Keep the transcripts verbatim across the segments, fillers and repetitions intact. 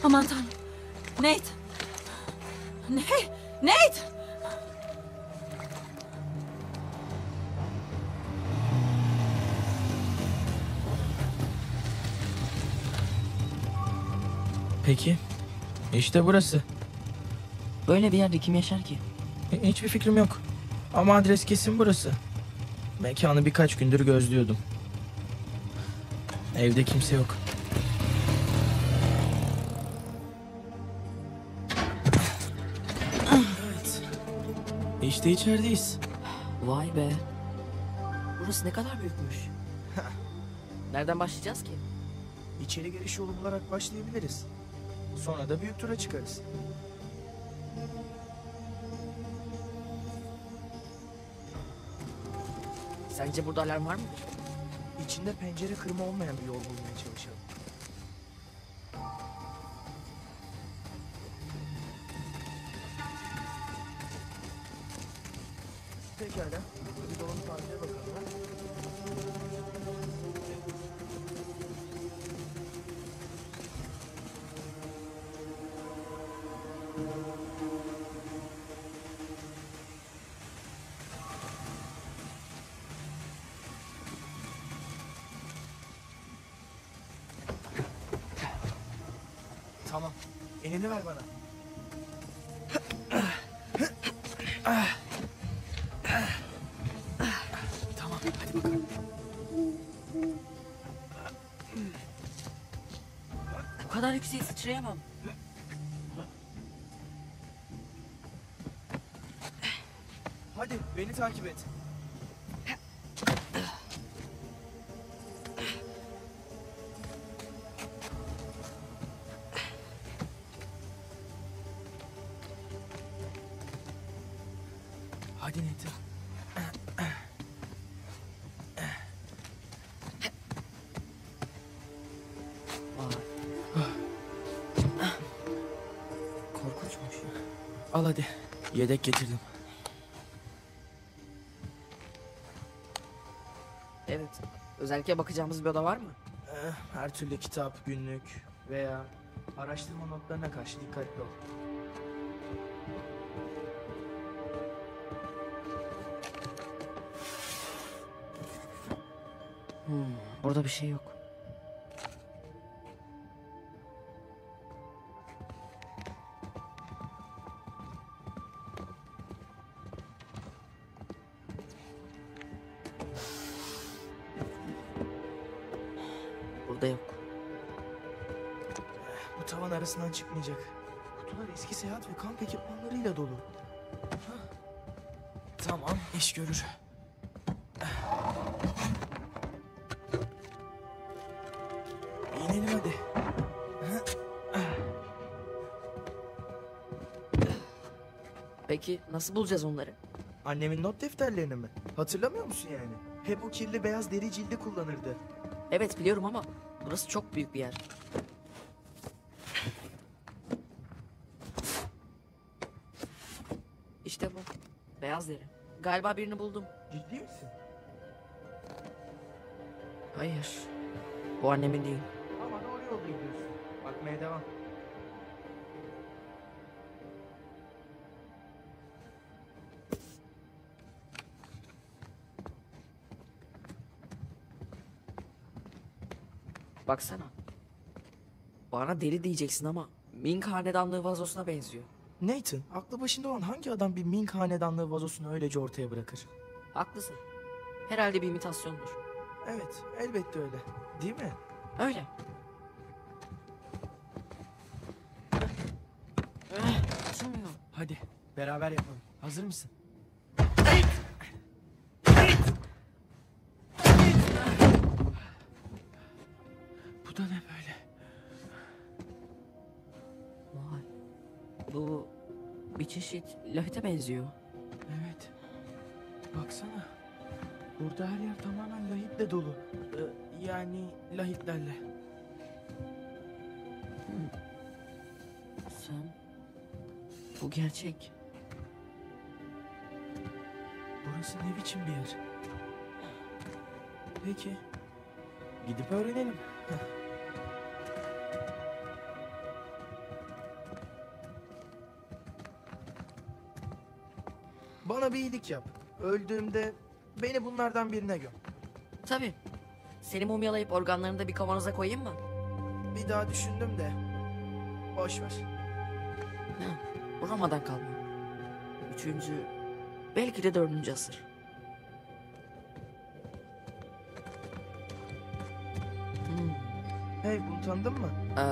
Aman tanrım. Nate. Ne? Nate. Peki. İşte burası. Böyle bir yerde kim yaşar ki? Hiçbir fikrim yok. Ama adres kesin burası. Mekanı birkaç gündür gözlüyordum. Evde kimse yok. Evet. İşte içerideyiz. Vay be. Burası ne kadar büyükmüş. Nereden başlayacağız ki? İçeri giriş yolu bularak başlayabiliriz. Sonra da büyük tura çıkarız. Sence burada alarm var mıdır? İçinde pencere kırma olmayan bir yol bulmaya çalışalım. Pekala. Bir dolabın tarihe bakalım. ha? Tamam. Elini ver bana. Tamam, hadi bakalım. Bu kadar yükseğe sıçrayamam. Hadi beni takip et. Hadi Nathan. Korkunçmuş. Al hadi. Yedek getirdim. Evet. Özellikle bakacağımız bir oda var mı? Eh, Her türlü kitap, günlük veya araştırma notlarına karşı dikkatli ol. Hmm, burada bir şey yok. Burada yok. Bu tavan arasından çıkmayacak. Kutular eski seyahat ve kamp ekipmanlarıyla dolu. Hah. Tamam, iş görür. İnelim hadi. Peki nasıl bulacağız onları? Annemin not defterlerini mi? Hatırlamıyor musun yani? Hep o kirli beyaz deri cildi kullanırdı. Evet biliyorum ama burası çok büyük bir yer. İşte bu. Beyaz deri. Galiba birini buldum. Ciddi misin? Hayır. Bu annemin değil. Ama doğru yolda gidiyorsun. Bakmaya devam. Baksana. Bana deli diyeceksin ama Ming hanedanlığı vazosuna benziyor. Nathan, aklı başında olan hangi adam bir Ming hanedanlığı vazosunu öylece ortaya bırakır? Haklısın. Herhalde bir imitasyondur. Evet, elbette öyle. Değil mi? Öyle. Eh, Açılmıyor. Hadi, beraber yapalım. Hazır mısın? Bu da ne böyle? Vay. Bu bir çeşit lahite benziyor. Evet. Baksana. Burada her yer tamamen lahitle dolu. Ee, yani lahitlerle. Sen... Bu gerçek. Burası ne biçim bir yer? Peki. Gidip öğrenelim. Bana bir iyilik yap. Öldüğümde beni bunlardan birine göm. Tabii. Seni mumyalayıp organlarını da bir kavanoza koyayım mı? Bir daha düşündüm de. Boş ver. Ha, bu Roma'dan kalma. Üçüncü, belki de dördüncü asır. Hmm. Hey, bunu tanıdın mı? Ee,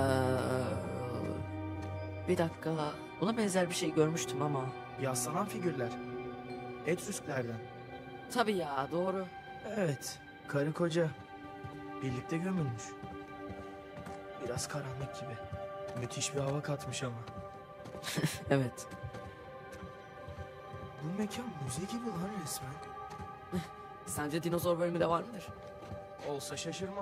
bir dakika. Buna benzer bir şey görmüştüm ama. Yaslanan figürler. Etrüsklerden. Tabii ya, doğru. Evet, karı koca. Birlikte gömülmüş. Biraz karanlık gibi. Müthiş bir hava katmış ama. Evet. Bu mekan müze gibi lan resmen. Sence dinozor bölümü de var mıdır? Olsa şaşırmam.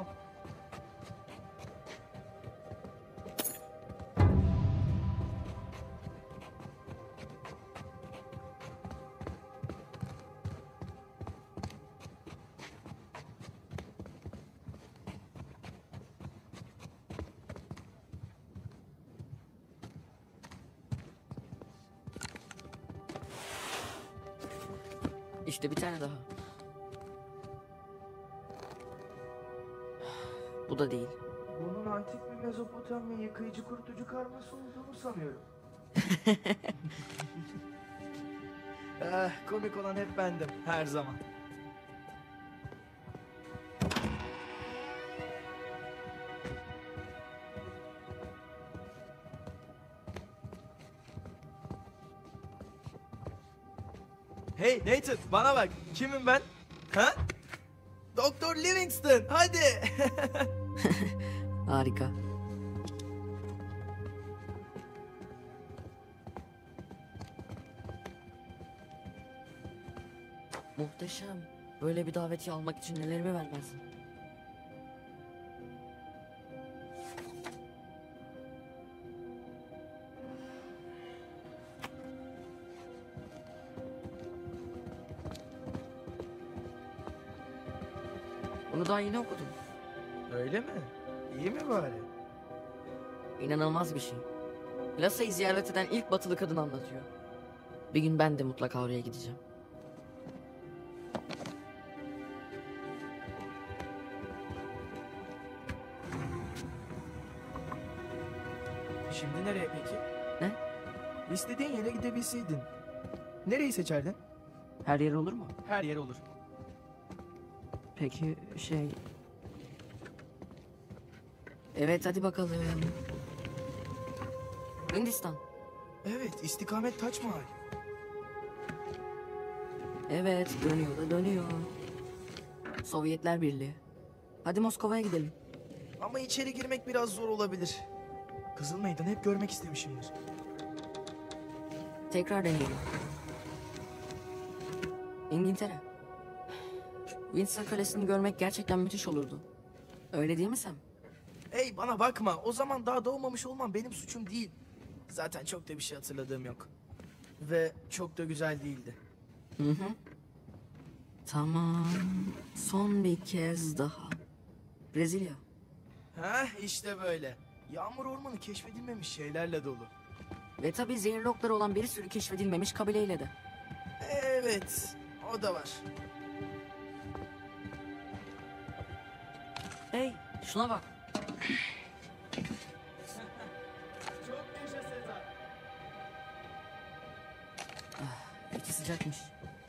İşte bir tane daha. Bu da değil. Bunun antik bir Mezopotamya yıkayıcı kurutucu karması olduğunu sanıyorum. Ah, komik olan hep bendim, her zaman. Hey Nathan, bana bak. Kimim ben? Ha? Doktor Livingston, hadi. Harika. Muhteşem. Böyle bir davetiye almak için nelerimi vermezsin? Bunu daha yeni okudum. Öyle mi? İyi mi bari? İnanılmaz bir şey. Lasa'yı ziyaret eden ilk batılı kadın anlatıyor. Bir gün ben de mutlaka oraya gideceğim. Şimdi nereye peki? Ne? İstediğin yere gidebilseydin. Nereyi seçerdin? Her yer olur mu? Her yer olur. Peki şey... Evet hadi bakalım. Hindistan. Evet, istikamet Taç Mahal. Evet dönüyor da dönüyor. Sovyetler Birliği. Hadi Moskova'ya gidelim. Ama içeri girmek biraz zor olabilir. Kızıl Meydan'ı hep görmek istemişimdir. Tekrar deneyelim. İngiltere. Windsor Kalesi'ni görmek gerçekten müthiş olurdu. Öyle değil mi Sam? Hey, bana bakma. O zaman daha doğmamış olmam benim suçum değil. Zaten çok da bir şey hatırladığım yok. Ve çok da güzel değildi. Hı hı. Tamam. Son bir kez daha. Brezilya. Heh, işte böyle. Yağmur ormanı keşfedilmemiş şeylerle dolu. Ve tabii zehirli okları olan bir sürü keşfedilmemiş kabileyle de. Evet, o da var. Hey şuna bak. Çok yaşa Sezar. İçi sıcakmış.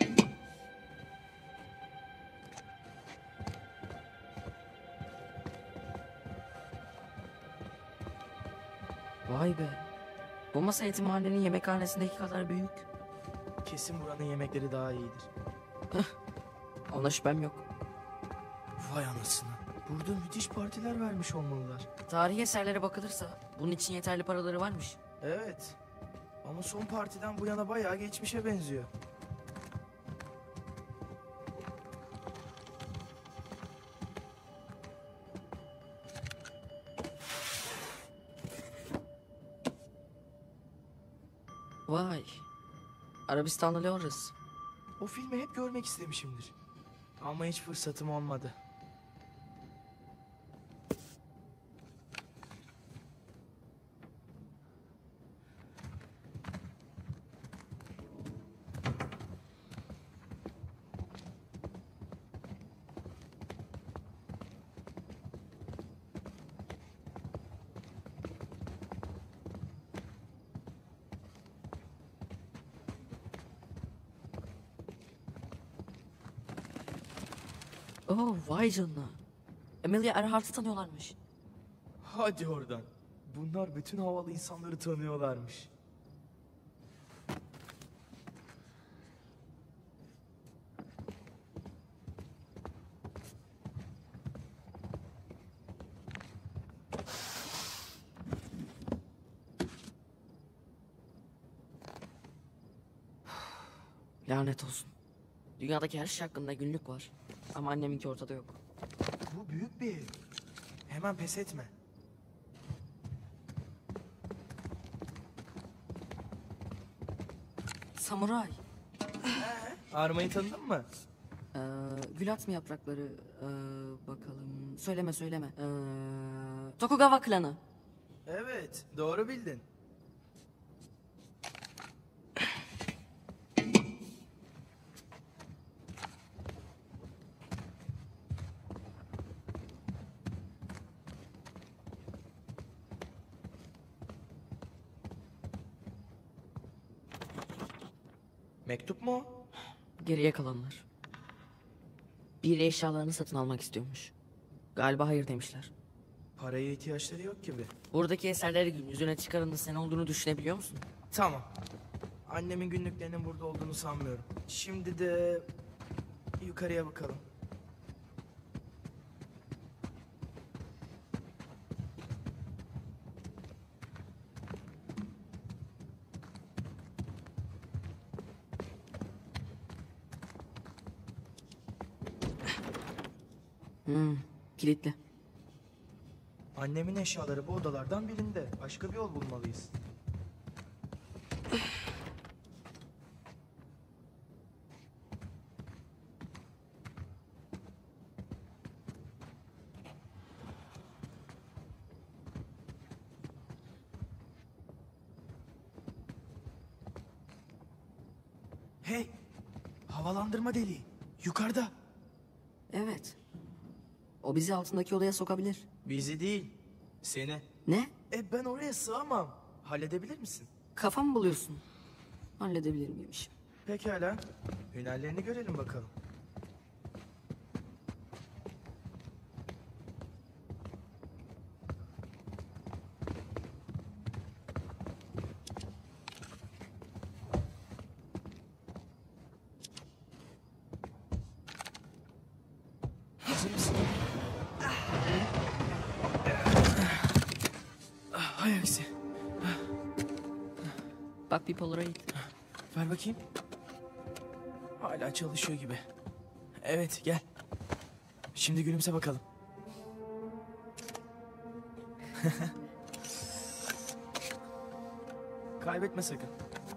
Vay be. Bu masa eti mahallenin yemekhanesindeki kadar büyük. Kesin buranın yemekleri daha iyidir. Ona şüphem yok. Vay anasını. Burada müthiş partiler vermiş olmalılar. Tarihi eserlere bakılırsa bunun için yeterli paraları varmış. Evet. Ama son partiden bu yana bayağı geçmişe benziyor. Vay. Arabistanlı Lawrence. O filmi hep görmek istemişimdir. Ama hiç fırsatım olmadı. Oh vay canına. Amelia Earhart'ı tanıyorlarmış. Hadi oradan. Bunlar bütün havalı insanları tanıyorlarmış. Lanet olsun. Dünyadaki her şey hakkında günlük var. Ama anneminki ortada yok. Bu büyük bir ev. Hemen pes etme. Samuray. Armayı tanıdın mı? Ee, gül atma yaprakları. Ee, bakalım. Söyleme söyleme. Ee, Tokugawa klanı. Evet, doğru bildin. Mektup mu o? Geriye kalanlar. Bir eşyalarını satın almak istiyormuş. Galiba hayır demişler. Paraya ihtiyaçları yok gibi. Buradaki eserleri gün yüzüne çıkarın da sen olduğunu düşünebiliyor musun? Tamam. Annemin günlüklerinin burada olduğunu sanmıyorum. Şimdi de yukarıya bakalım. Hmm, kilitli. Annemin eşyaları bu odalardan birinde. Başka bir yol bulmalıyız. Hey! Havalandırma deliği. Yukarıda. Evet. O bizi altındaki odaya sokabilir. Bizi değil. Seni. Ne? E ben oraya sığamam. Halledebilir misin? Kafa mı buluyorsun? Halledebilir miymiş? Pekala. Hünerlerini görelim bakalım. Hazır mısın? Hay aksi. Bak bir Polaroid. Ver bakayım. Hala çalışıyor gibi. Evet gel. Şimdi gülümse bakalım. Kaybetme sakın.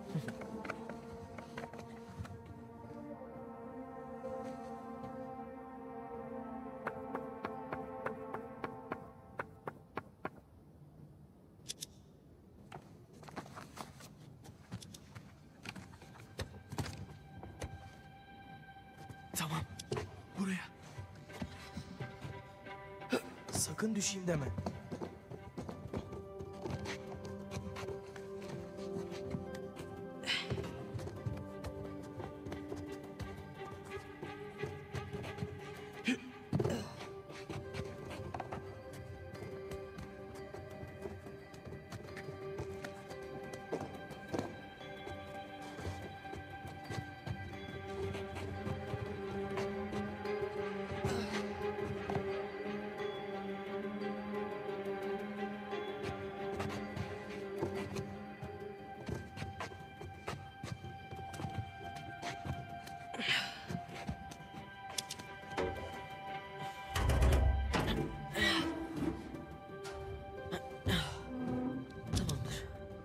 Tamam. Buraya. Sakın düşeyim deme. Tamamdır.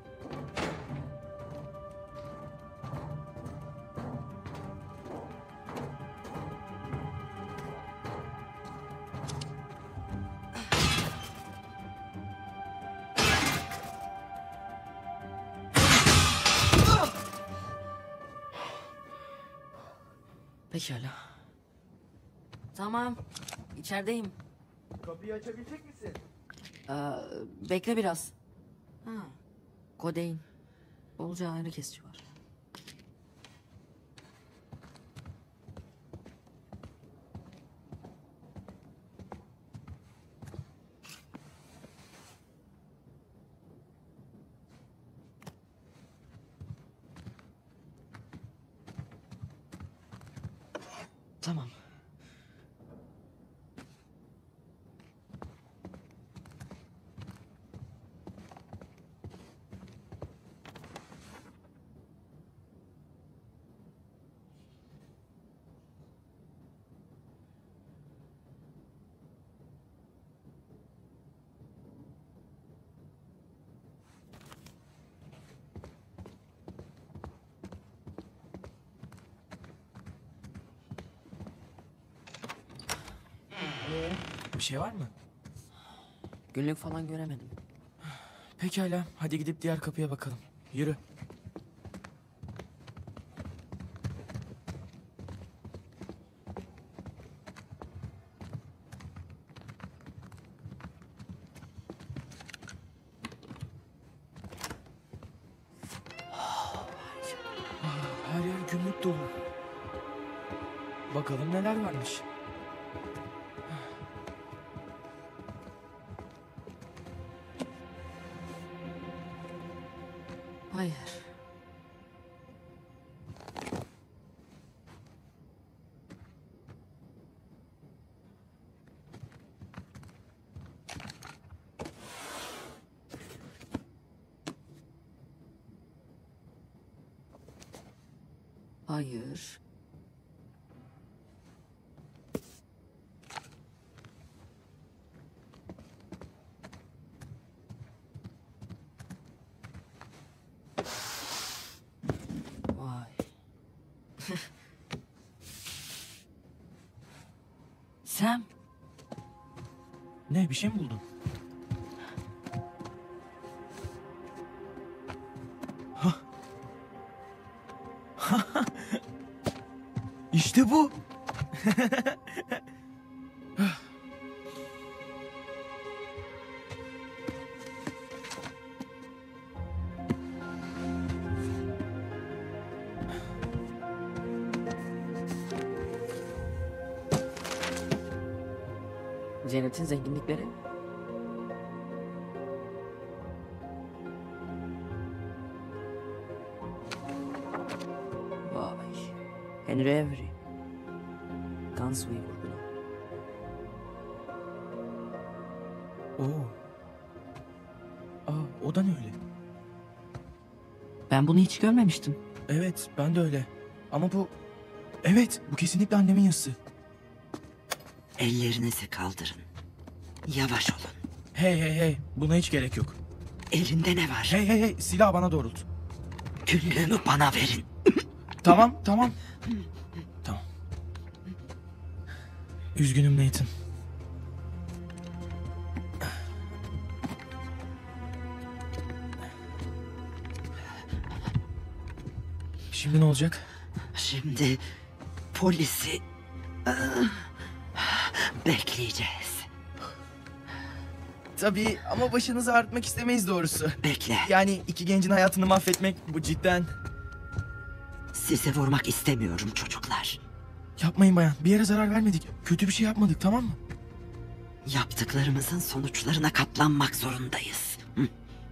Pekala. Tamam. İçerideyim. Kapıyı açabilecek misin? Ee, bekle biraz. Ha. Kodein. Bolca ağrı kesici var. Tamam. Bir şey var mı? Günlük falan göremedim. Pekala, hadi gidip diğer kapıya bakalım. Yürü. Her yer günlük dolu. Bakalım neler varmış. Hayır. Hayır. Vay. Sam, Ne, bir şey mi buldun? Hah. İşte bu. Janet'in zenginlikleri. Vay. Henry Avery. Gunsway vurgunu. Oo. Aa, o da ne öyle? Ben bunu hiç görmemiştim. Evet, ben de öyle. Ama bu... Evet, bu kesinlikle annemin yazısı. Ellerinizi kaldırın. Yavaş olun. Hey hey hey, buna hiç gerek yok. Elinde ne var? Hey hey hey, silah bana doğrult. Günlüğümü bana verin. Tamam, tamam. Tamam. Üzgünüm Nathan. Şimdi ne olacak? Şimdi polisi ah, bekleyeceğiz. Tabii ama başınızı ağrıtmak istemeyiz doğrusu. Bekle. Yani iki gencin hayatını mahvetmek bu cidden... Sizi vurmak istemiyorum çocuklar. Yapmayın bayan, bir yere zarar vermedik. Kötü bir şey yapmadık, tamam mı? Yaptıklarımızın sonuçlarına katlanmak zorundayız. Hı?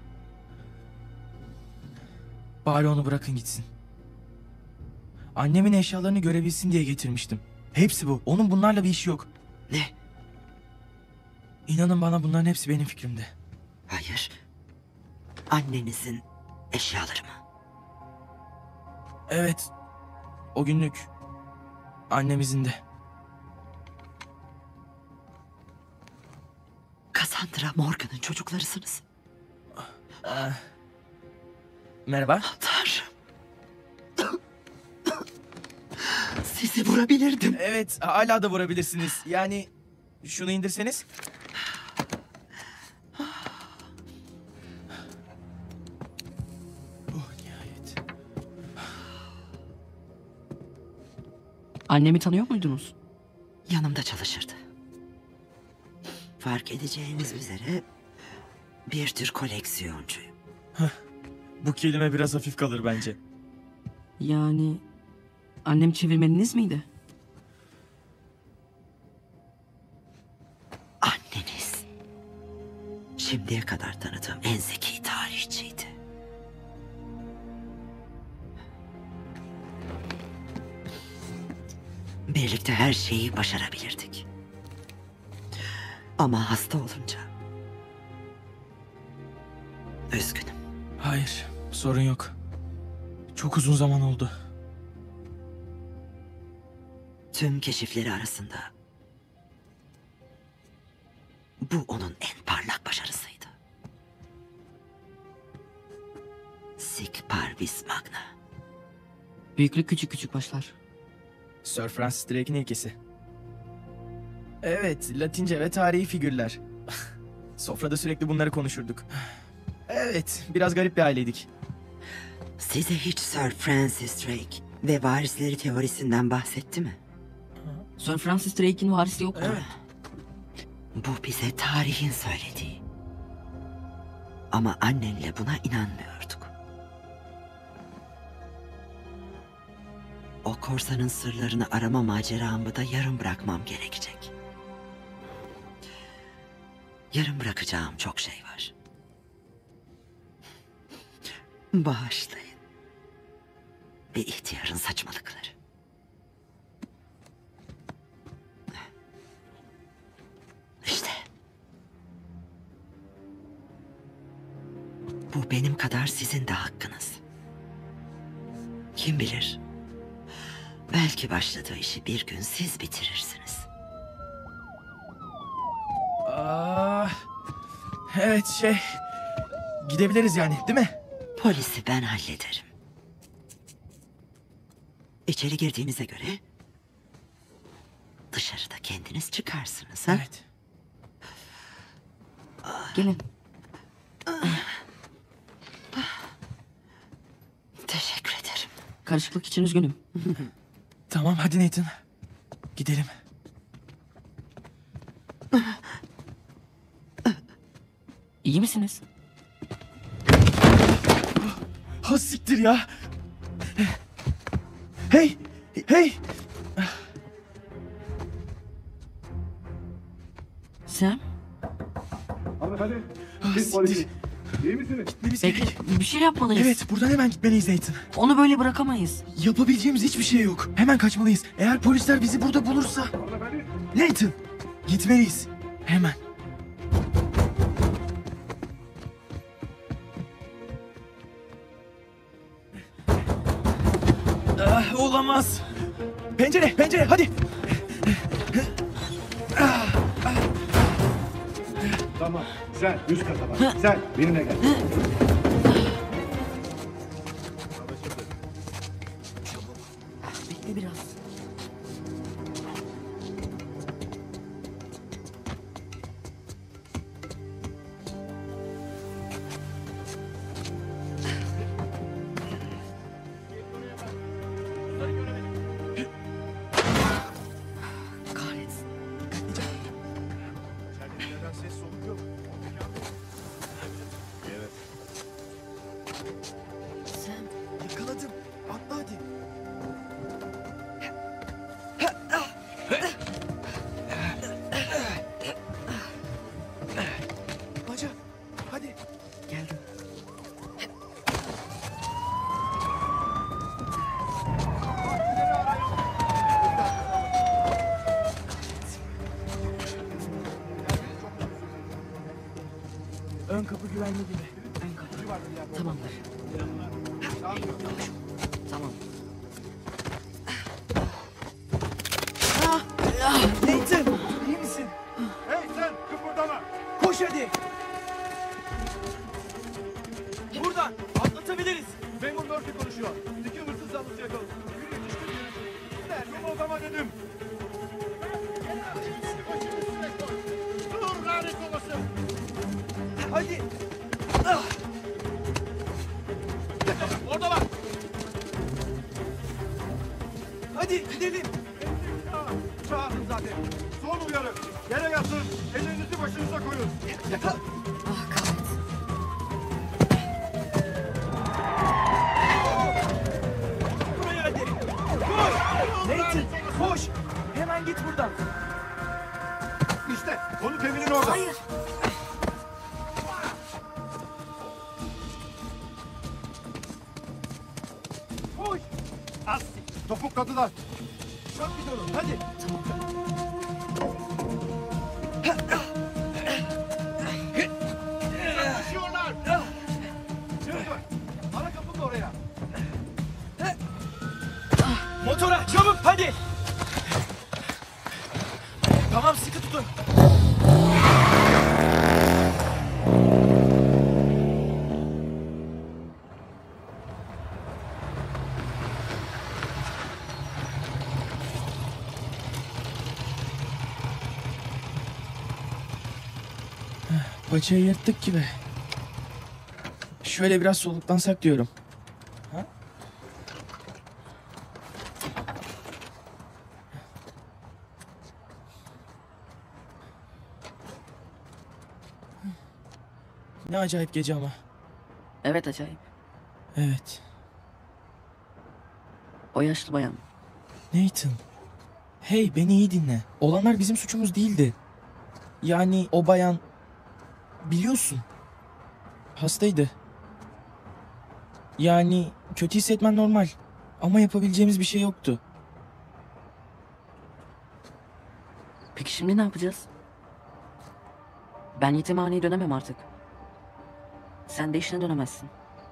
Bari onu bırakın gitsin. Annemin eşyalarını görebilsin diye getirmiştim. Hepsi bu. Onun bunlarla bir işi yok. Ne? İnanın bana bunların hepsi benim fikrimde. Hayır. Annenizin eşyaları mı? Evet. O günlük. Annemizin de. Cassandra Morgan'ın çocuklarısınız. Merhaba. Tanrım. Sizi vurabilirdim. Evet, hala da vurabilirsiniz. Yani şunu indirseniz. Oh, nihayet. Annemi tanıyor muydunuz? Yanımda çalışırdı. Fark edeceğiniz üzere bir tür koleksiyoncuyum. Bu kelime biraz hafif kalır bence. Yani annem çevirmeniniz miydi? Anneniz şimdiye kadar tanıdığım en zeki tarihçiydi. birlikte her şeyi başarabilirdik. Ama hasta olunca... Üzgünüm. Hayır, sorun yok. Çok uzun zaman oldu. Tüm keşifleri arasında... Bu onun en parlak başarısıydı. Sic parvis magna. Büyüklük küçük küçük başlar. Sir Francis Drake'in ilkesi. Evet, Latince ve tarihi figürler. Sofrada sürekli bunları konuşurduk. Evet, biraz garip bir aileydik. Size hiç Sir Francis Drake ve varisleri teorisinden bahsetti mi? Sir Francis Drake'in varisi yok mu? Evet. Bu bize tarihin söylediği. Ama annenle buna inanmıyorduk. O korsanın sırlarını arama maceramı da yarım bırakmam gerekecek. Yarım bırakacağım çok şey var. Bağışlayın. Bir ihtiyarın saçmalıkları. İşte. Bu benim kadar sizin de hakkınız. Kim bilir? Belki başladığı işi bir gün siz bitirirsiniz. Aa, evet şey... Gidebiliriz yani, değil mi? Polisi ben hallederim. İçeri girdiğinize göre... Dışarıda kendiniz çıkarsınız, ha? Evet. Gelin. Teşekkür ederim. Karışıklık için üzgünüm. Tamam, hadi Nathan. Gidelim. İyi misiniz? Ha siktir ya. Hey! Hey! Sam? Hanımefendi, Ah, siz siktir. polisiz. İyi misiniz? Gitmemiz Bekle, gerek. bir şey yapmalıyız. Evet, buradan hemen gitmeliyiz Nathan. Onu böyle bırakamayız. Yapabileceğimiz hiçbir şey yok. Hemen kaçmalıyız. Eğer polisler bizi burada bulursa... Hanımefendi, Nathan! Gitmeliyiz. Hemen. Ah, olamaz. Pencere, pencere, hadi. tamam. Sen üst kata bak. Sen benimle gel. Bekle biraz. Kahretsin. Sam, Yakaladım. Atla hadi. Baca, hadi. geldim. Ön kapı güvenli gibi. Ben kapı. Tamamdır. Tamam. Nathan, iyi misin? Hey sen kıpırdama. Koş hadi. Buradan atlatabiliriz. Memur Murphy konuşuyor. İki hırsız zanlısı yakaladı. Biri düştü diğeri. Ne? Kımıldama dedim. Dur lanet olası. Hadi. Orada bak. Hadi gidelim. Çağırdım zaten. Son uyarı. Yere yatın. Ellerinizi başınıza koyun. Ah kahretsin. Buraya hadi. Koş. Nathan koş. Hemen git buradan. İşte onu temelin orada. Hayır. Koş. As. Topuk katılar. Çak bidonu hadi. Taşıyorlar. Yürü. Ara kapını oraya. Motora çabuk hadi. Tamam sıkı tutun. Paçayı yırttık gibi. Şöyle biraz soluklansak diyorum. Ha? Ne acayip gece ama. Evet acayip. Evet. O yaşlı bayan. Nathan. Hey beni iyi dinle. Olanlar bizim suçumuz değildi. Yani o bayan... Biliyorsun. Hastaydı. Yani kötü hissetmen normal. Ama yapabileceğimiz bir şey yoktu. Peki şimdi ne yapacağız? Ben yetimhaneye dönemem artık. Sen de işine dönemezsin.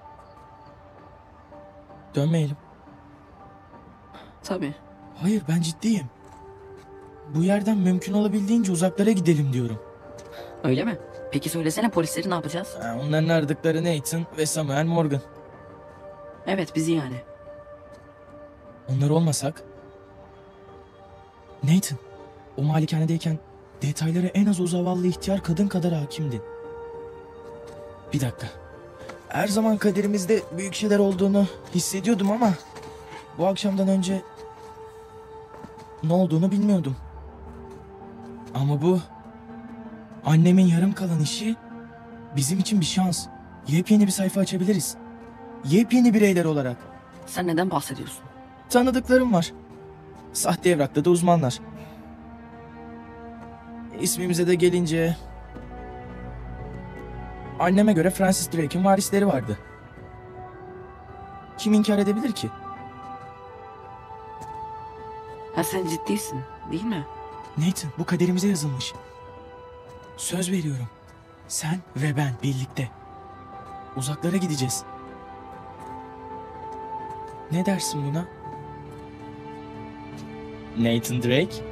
Dönmeyelim. Tabii. Hayır ben ciddiyim. Bu yerden mümkün olabildiğince uzaklara gidelim diyorum. Öyle mi? Peki söylesene polisleri ne yapacağız? Ha, onların aradıkları Nathan ve Samuel Morgan. Evet bizi yani. Onlar olmasak... Nathan, o malikanedeyken detaylara en az o zavallı ihtiyar kadın kadar hakimdin. Bir dakika. Her zaman kaderimizde büyük şeyler olduğunu hissediyordum ama... Bu akşamdan önce... Ne olduğunu bilmiyordum. Ama bu... Annemin yarım kalan işi... Bizim için bir şans. Yepyeni bir sayfa açabiliriz. Yepyeni bireyler olarak. Sen neden bahsediyorsun? Tanıdıklarım var. Sahte evrakta da uzmanlar. İsmimize de gelince... Anneme göre Francis Drake'in varisleri vardı. Kim inkar edebilir ki? Ha sen ciddisin değil mi? Nathan, bu kaderimize yazılmış. Söz veriyorum. Sen ve ben birlikte. Uzaklara gideceğiz. Ne dersin buna? Nathan Drake?